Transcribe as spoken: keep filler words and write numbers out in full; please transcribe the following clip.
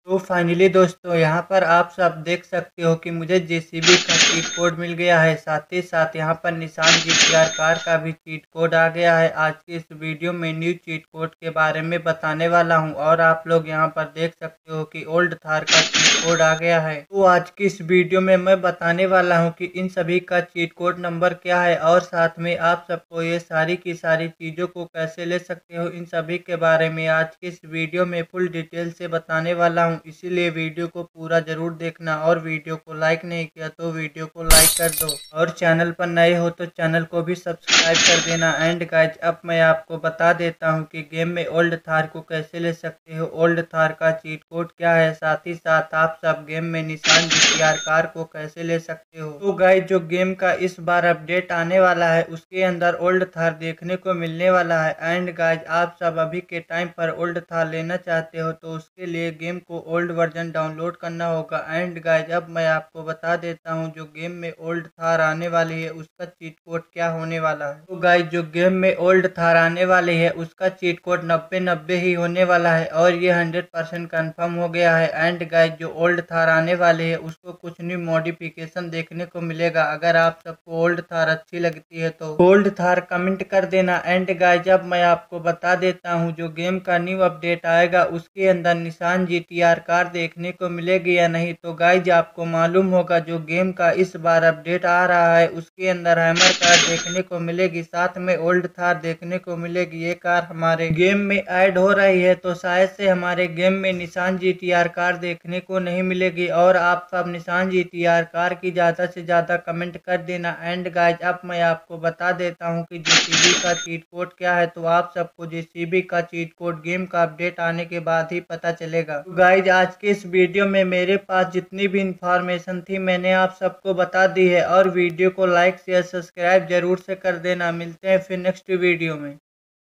तो फाइनली दोस्तों यहाँ पर आप सब देख सकते हो कि मुझे जेसीबी का चीट कोड मिल गया है। साथ ही साथ यहाँ पर निसान जीटीआर कार का भी चीट कोड आ गया है। आज की इस वीडियो में न्यू चीट कोड के बारे में बताने वाला हूँ और आप लोग यहाँ पर देख सकते हो कि ओल्ड थार का चीट कोड आ गया है। तो आज की इस वीडियो में मैं बताने वाला हूँ कि इन सभी का चीट कोड नंबर क्या है और साथ में आप सबको ये सारी की सारी चीज़ों को कैसे ले सकते हो, इन सभी के बारे में आज की इस वीडियो में फुल डिटेल से बताने वाला हूँ। इसीलिए वीडियो को पूरा जरूर देखना और वीडियो को लाइक नहीं किया तो वीडियो को लाइक कर दो और चैनल पर नए हो तो चैनल को भी सब्सक्राइब कर देना। एंड गाइज अब मैं आपको बता देता हूँ कि गेम में ओल्ड थार को कैसे ले सकते हो, ओल्ड थार का चीट कोड क्या है, साथ ही साथ आप सब गेम में निसान जीटीआर कार को कैसे ले सकते हो। तो गाइज जो गेम का इस बार अपडेट आने वाला है उसके अंदर ओल्ड थार देखने को मिलने वाला है। एंड गाइज आप सब अभी के टाइम पर ओल्ड थार लेना चाहते हो तो उसके लिए गेम को ओल्ड वर्जन डाउनलोड करना होगा। एंड गाइज अब मैं आपको बता देता हूँ जो गेम में ओल्ड थार आने वाली है उसका चीट कोड क्या होने वाला है। तो गाइज जो गेम में ओल्ड थार आने वाली है उसका चीट कोड नब्बे नब्बे ही होने वाला है और ये हंड्रेड परसेंट कन्फर्म हो गया है। एंड गाइज जो ओल्ड थार आने वाली है उसको कुछ न्यू मॉडिफिकेशन देखने को मिलेगा। अगर आप सबको ओल्ड थार अच्छी लगती है तो ओल्ड थार कमेंट कर देना। एंड गाइज अब मैं आपको बता देता हूँ जो गेम का न्यू अपडेट आएगा उसके अंदर निसान जीटीआर कार देखने को मिलेगी या नहीं। तो गाइज आपको मालूम होगा जो गेम का इस बार अपडेट आ रहा है उसके अंदर हैमर कार देखने को मिलेगी, साथ में ओल्ड थार देखने को मिलेगी। ये कार हमारे गेम में ऐड हो रही है तो शायद से हमारे गेम में निसान जीटीआर कार देखने को नहीं मिलेगी और आप सब निसान जीटीआर कार की ज़्यादा से ज़्यादा कमेंट कर देना। एंड गाइज अब मैं आपको बता देता हूँ कि जेसीबी का चीट कोड क्या है। तो आप सबको जेसीबी का चीट कोड गेम का अपडेट आने के बाद ही पता चलेगा। तो गाइज आज के इस वीडियो में मेरे पास जितनी भी इंफॉर्मेशन थी मैंने आप सबको बता दी है और वीडियो को लाइक शेयर सब्सक्राइब जरूर से कर देना। मिलते हैं फिर नेक्स्ट वीडियो में।